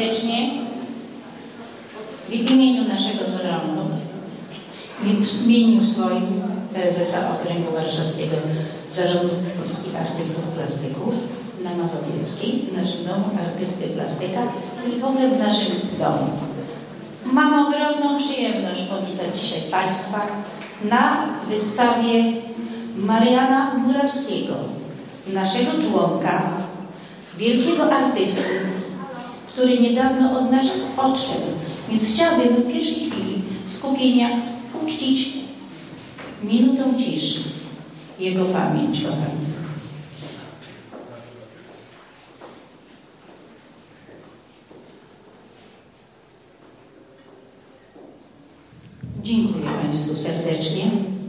serdecznie w imieniu naszego zarządu, w imieniu swoim prezesa Okręgu Warszawskiego Zarządu Polskich Artystów Plastyków na Mazowieckiej, w naszym domu artysty plastyka i w ogóle w naszym domu. Mam ogromną przyjemność powitać dzisiaj Państwa na wystawie Mariana Murawskiego, naszego członka, wielkiego artysty, który niedawno od nas odszedł. Więc chciałabym w pierwszej chwili skupienia uczcić minutą ciszy jego pamięć, kochani. Dziękuję Państwu serdecznie.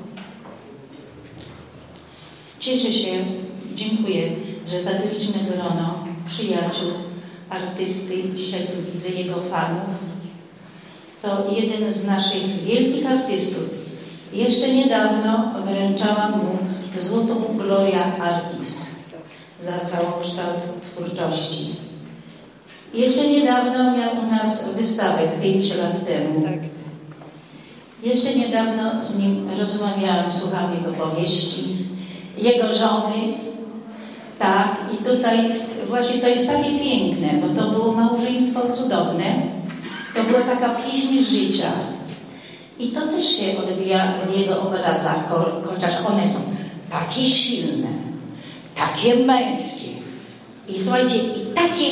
Cieszę się, dziękuję, że tak liczne grono przyjaciół, artysty, dzisiaj tu widzę jego fanów. To jeden z naszych wielkich artystów. Jeszcze niedawno wręczałam mu złotą Gloria Artis za całokształt twórczości. Jeszcze niedawno miał u nas wystawę 5 lat temu. Jeszcze niedawno z nim rozmawiałam, słuchałam jego powieści, jego żony. Tak, i tutaj właśnie to jest takie piękne, bo to było małżeństwo cudowne. To była taka pieśń życia. I to też się odbija w jego obrazach, chociaż one są takie silne, takie męskie. I słuchajcie, i takie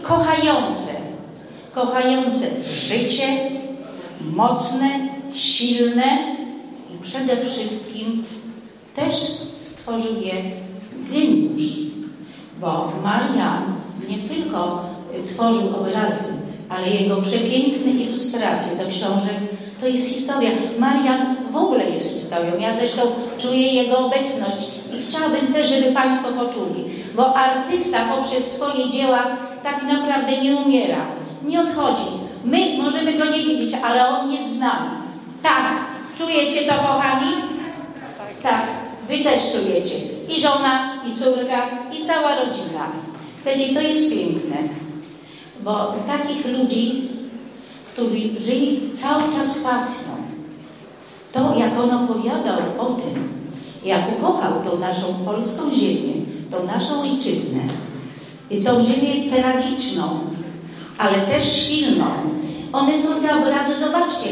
kochające życie, mocne, silne i przede wszystkim też stworzył je geniusz, bo Marian nie tylko tworzył obrazy, ale jego przepiękne ilustracje do książek to jest historia. Marian w ogóle jest historią. Ja zresztą czuję jego obecność i chciałabym też, żeby Państwo poczuli, bo artysta poprzez swoje dzieła tak naprawdę nie umiera, nie odchodzi. My możemy go nie widzieć, ale on jest z nami. Tak, czujecie to, kochani? Tak, wy też czujecie. I żona, i córka, i cała rodzina. Słuchajcie, to jest piękne, bo takich ludzi, którzy żyli cały czas pasją, to jak on opowiadał o tym, jak ukochał tą naszą polską ziemię, tą naszą ojczyznę, i tą ziemię tragiczną, ale też silną. One są te obrazy, zobaczcie,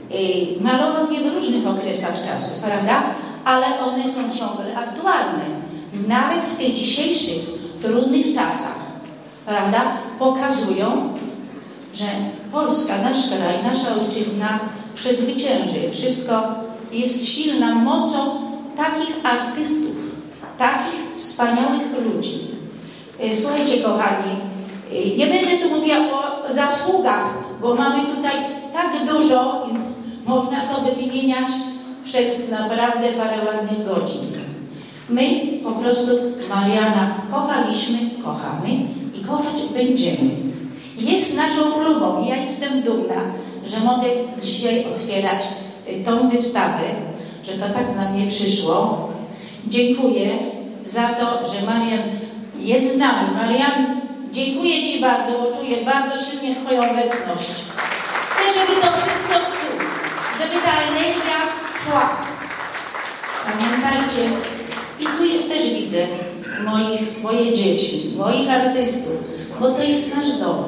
malował je w różnych okresach czasu, prawda? Ale one są ciągle aktualne. Nawet w tych dzisiejszych, trudnych czasach, prawda? Pokazują, że Polska, nasz kraj, nasza ojczyzna przezwycięży. Wszystko jest silna mocą takich artystów, takich wspaniałych ludzi. Słuchajcie, kochani, nie będę tu mówiła o zasługach, bo mamy tutaj tak dużo i można to by wymieniać przez naprawdę parę ładnych godzin. My po prostu Mariana kochaliśmy, kochamy i kochać będziemy. Jest naszą chlubą. Ja jestem dumna, że mogę dzisiaj otwierać tą wystawę, że to tak na mnie przyszło. Dziękuję za to, że Marian jest z nami. Marian, dziękuję Ci bardzo, bo czuję bardzo silnie Twoją obecność. Chcę, żeby to wszyscy odczuli, żeby ta energia szła. Pamiętajcie, i tu jest też widzę moje dzieci, moich artystów, bo to jest nasz dom.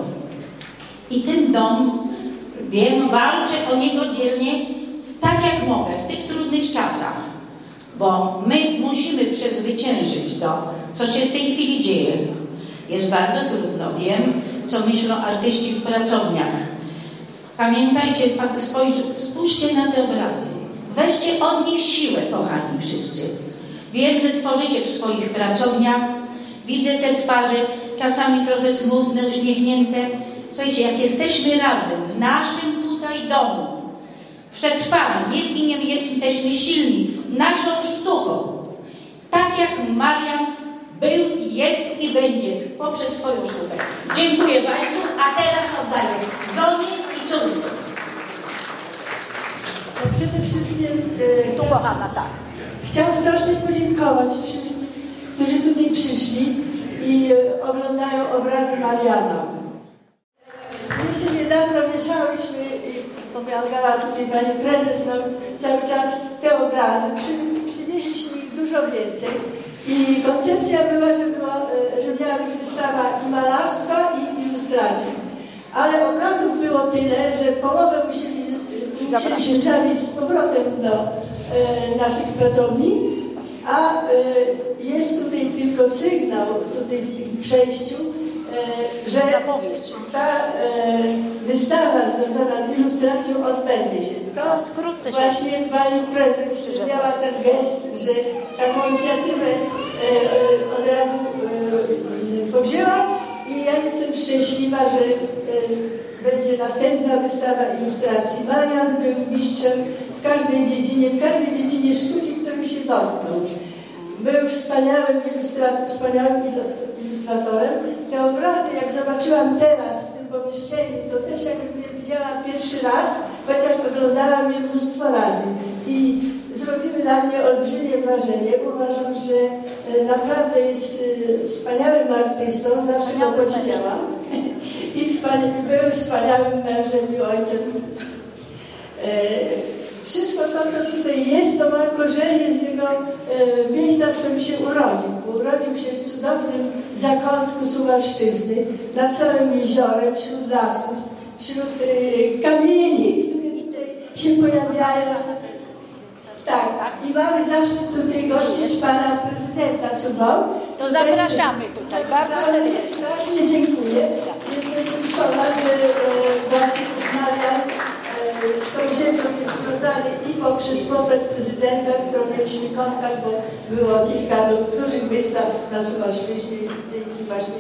I ten dom, wiem, walczę o niego dzielnie, tak jak mogę, w tych trudnych czasach. Bo my musimy przezwyciężyć to, co się w tej chwili dzieje. Jest bardzo trudno. Wiem, co myślą artyści w pracowniach. Pamiętajcie, spójrzcie na te obrazy. Weźcie od nich siłę, kochani wszyscy. Wiem, że tworzycie w swoich pracowniach. Widzę te twarze, czasami trochę smutne, uśmiechnięte. Słuchajcie, jak jesteśmy razem w naszym tutaj domu, przetrwamy, nie zginiemy, jesteśmy silni naszą sztuką. Tak jak Marian był, jest i będzie poprzez swoją sztukę. Dziękuję Państwu, a teraz oddaję żonie i córce. Przede wszystkim chciałam strasznie podziękować wszystkim, którzy tutaj przyszli i oglądają obrazy Mariana. Jeszcze niedawno mieszałyśmy, pomagała tutaj pani prezes nam cały czas te obrazy. Przynieśliśmy ich dużo więcej. I koncepcja była, że miała być wystawa i malarstwa, i ilustracji. Ale obrazów było tyle, że połowę musieliśmy zawieźć z powrotem do naszych pracowni, a jest tutaj tylko sygnał tutaj w tym przejściu, że ta wystawa związana z ilustracją odbędzie się. To właśnie pani prezes miała ten gest, że taką inicjatywę od razu powzięła i ja jestem szczęśliwa, że będzie następna wystawa ilustracji. Marian był mistrzem w każdej dziedzinie sztuki, której się dotknął. Był wspaniałym ilustratorem. Te obrazy, jak zobaczyłam teraz w tym pomieszczeniu, to też jakby je widziałam pierwszy raz, chociaż oglądałam je mnóstwo razy. I zrobiły na mnie olbrzymie wrażenie. Uważam, że naprawdę jest wspaniałym artystą, zawsze go podziwiałam. I był wspaniałym mężem i ojcem. Wszystko to, co tutaj jest, to ma korzenie z jego miejsca, w którym się urodził. Urodził się w cudownym zakątku Suwalszczyzny, nad całym jeziorem, wśród lasów, wśród kamieni, które tutaj się pojawiają. Tak, i mamy zaszczyt tutaj gościć pana prezydenta Suwałk. To zapraszamy tutaj, bardzo serdecznie. Strasznie dziękuję. Jestem wzruszona, że właśnie Marian z tą ziemią jest związany i poprzez postać prezydenta, z którą mieliśmy kontakt, bo było kilka dużych wystaw na Suwalszczyźnie dzięki właśnie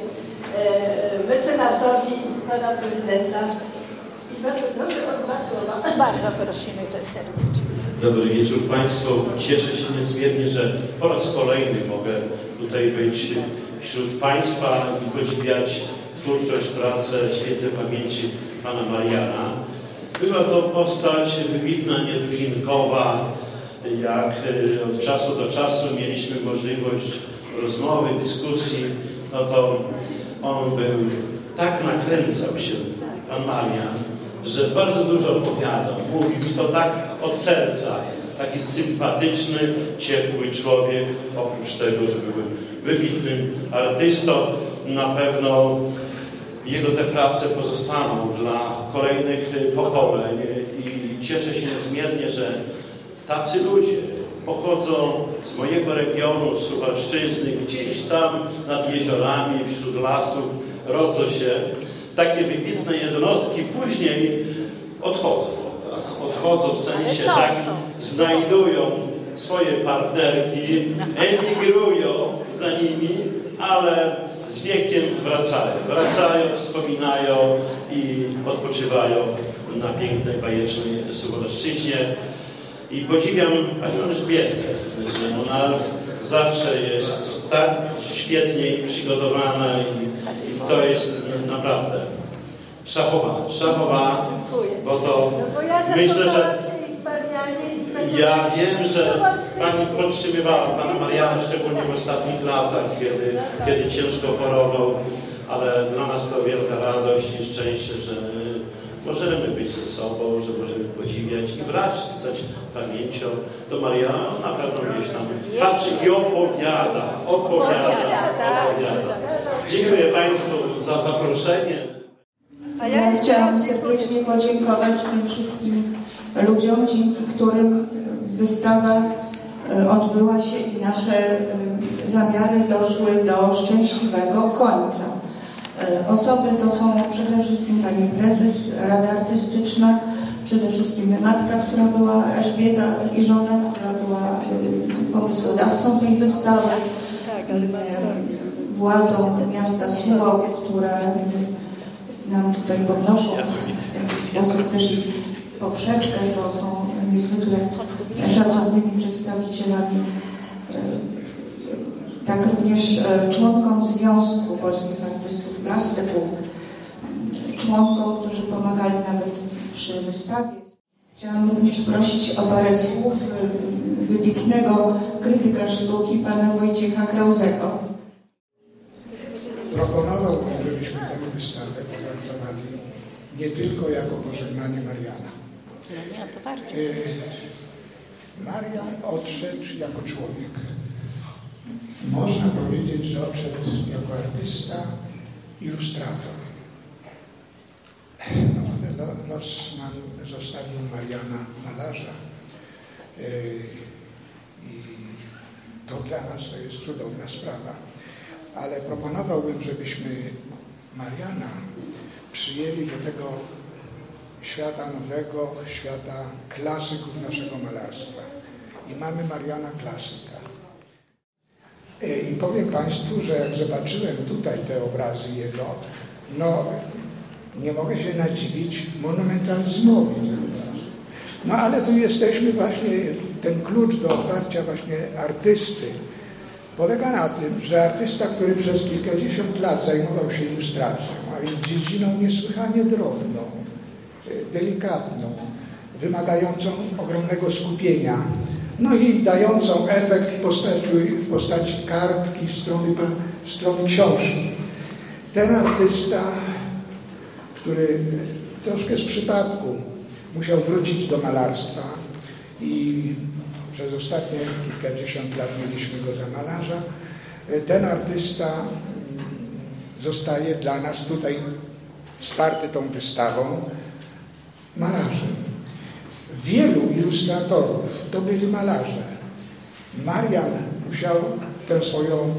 mecenasowi pana prezydenta. I bardzo proszę o 2 słowa. Bardzo prosimy serdecznie. Dobry wieczór Państwu. Cieszę się niezmiernie, że po raz kolejny mogę tutaj być wśród Państwa i podziwiać twórczość, pracę świętej pamięci pana Mariana. Była to postać wybitna, nietuzinkowa. Jak od czasu do czasu mieliśmy możliwość rozmowy, dyskusji, no to on był, tak nakręcał się, pan Marian, że bardzo dużo opowiadał. Mówił mi to tak od serca. Taki sympatyczny, ciepły człowiek. Oprócz tego, że był wybitnym artystą, na pewno jego te prace pozostaną dla kolejnych pokoleń. I cieszę się niezmiernie, że tacy ludzie pochodzą z mojego regionu, z Suwalszczyzny, gdzieś tam nad jeziorami, wśród lasów, rodzą się. Takie wybitne jednostki później odchodzą od nas. Odchodzą w sensie tak, znajdują swoje partnerki, emigrują za nimi, ale z wiekiem wracają, wspominają i odpoczywają na pięknej, bajecznej Suwalszczyźnie. I podziwiam panią Elżbietę, że ona zawsze jest tak świetnie przygotowana i to jest naprawdę szachowa, bo to myślę, że ja wiem, że pani podtrzymywała pana Mariana, szczególnie w ostatnich latach, kiedy ciężko chorował, ale dla nas to wielka radość i szczęście, że możemy być ze sobą, że możemy podziwiać i wracać pamięcią do Mariana. On na pewno gdzieś tam patrzy i opowiada. Dziękuję Państwu za zaproszenie. Ja chciałam serdecznie podziękować tym wszystkim ludziom, dzięki którym wystawa odbyła się i nasze zamiary doszły do szczęśliwego końca. Osoby to są przede wszystkim pani prezes, Rada Artystyczna, przede wszystkim matka, która była Elżbieta i żona, która była pomysłodawcą tej wystawy, władzą miasta Suwałk, które nam tutaj podnoszą w taki sposób też i poprzeczkę, bo są niezwykle szacownymi przedstawicielami. Tak również członkom Związku Polskich Artystów Plastyków, członkom, którzy pomagali nawet przy wystawie. Chciałam również prosić o parę słów wybitnego krytyka sztuki, pana Wojciecha Krauzego. Proponowałbym, żebyśmy tę wystawę potraktowali nie tylko jako pożegnanie Mariana. No nie, to bardziej. Marian odszedł jako człowiek. Można powiedzieć, że odszedł jako artysta, ilustrator. No, ale los nam zostawił Mariana malarza. I to dla nas to jest cudowna sprawa. Ale proponowałbym, żebyśmy Mariana przyjęli do tego świata nowego, świata klasyków naszego malarstwa. I mamy Mariana klasyka. I powiem Państwu, że jak zobaczyłem tutaj te obrazy jego, no nie mogę się nadziwić monumentalizmowi tego obrazu. No ale tu jesteśmy właśnie, ten klucz do otwarcia właśnie artysty polega na tym, że artysta, który przez kilkadziesiąt lat zajmował się ilustracją, a więc dziedziną niesłychanie drobną, delikatną, wymagającą ogromnego skupienia, no i dającą efekt w postaci kartki, strony książki. Ten artysta, który troszkę z przypadku musiał wrócić do malarstwa i przez ostatnie kilkadziesiąt lat mieliśmy go za malarza, ten artysta zostaje dla nas tutaj wsparty tą wystawą malarzem. Wielu ilustratorów to byli malarze. Marian musiał tę swoją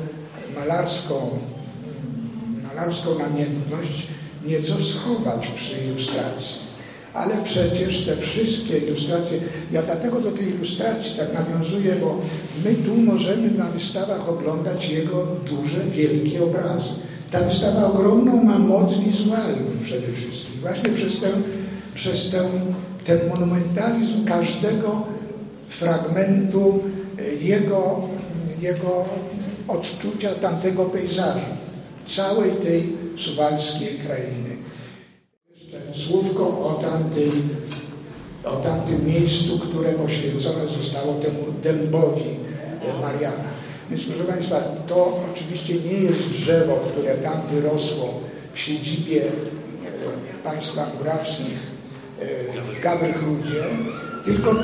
malarską namiętność nieco schować przy ilustracji. Ale przecież te wszystkie ilustracje, ja dlatego do tej ilustracji tak nawiązuję, bo my tu możemy na wystawach oglądać jego duże, wielkie obrazy. Ta wystawa ogromną ma moc wizualną przede wszystkim. Właśnie przez ten monumentalizm każdego fragmentu jego odczucia tamtego pejzażu, całej tej suwalskiej krainy. Słówko o tamtym miejscu, które poświęcone zostało temu dębowi Mariana. Więc proszę Państwa, to oczywiście nie jest drzewo, które tam wyrosło w siedzibie państwa murawskich w Gabelchrudzie, tylko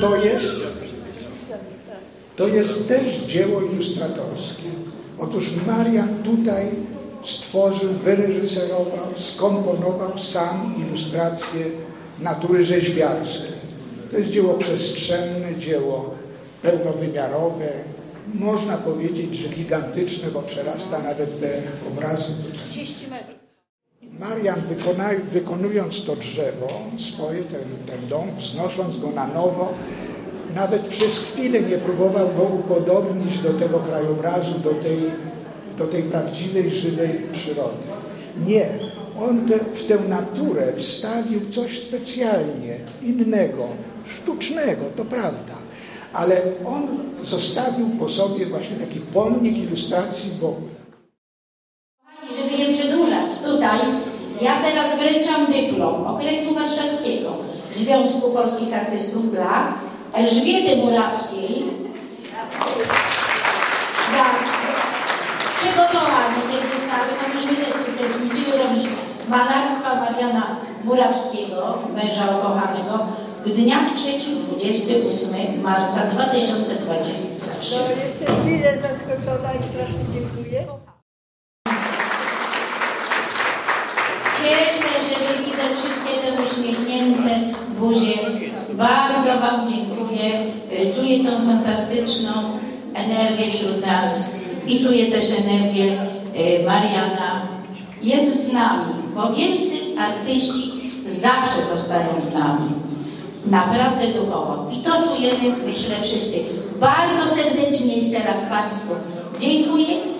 to jest też dzieło ilustratorskie. Otóż Marian tutaj stworzył, wyreżyserował, skomponował sam ilustrację natury rzeźbiarskiej. To jest dzieło przestrzenne, dzieło pełnowymiarowe, można powiedzieć, że gigantyczne, bo przerasta nawet te obrazy. 30 metrów. Marian wykonując to drzewo swoje, ten dom, wznosząc go na nowo, nawet przez chwilę nie próbował go upodobnić do tego krajobrazu, do tej prawdziwej, żywej przyrody. Nie. On w tę naturę wstawił coś specjalnie innego, sztucznego, to prawda, ale on zostawił po sobie właśnie taki pomnik ilustracji wokół. Żeby nie przedłużać, tutaj ja teraz wręczam dyplom Okręgu Warszawskiego Związku Polskich Artystów dla Elżbiety Murawskiej za przygotowanie tej wystawy. No myśmy też uczestniczyli, robiliśmy malarstwa Mariana Murawskiego, męża ukochanego, w dniach 3-28 marca 2023. No, jestem mile zaskoczona i strasznie dziękuję. Cieszę się, że widzę wszystkie te uśmiechnięte buzie. Bardzo Wam dziękuję. Czuję tą fantastyczną energię wśród nas i czuję też energię Mariana. Jest z nami, bo wielcy artyści zawsze zostają z nami. Naprawdę duchowo. I to czujemy, myślę, wszyscy. Bardzo serdecznie jeszcze raz Państwu dziękuję.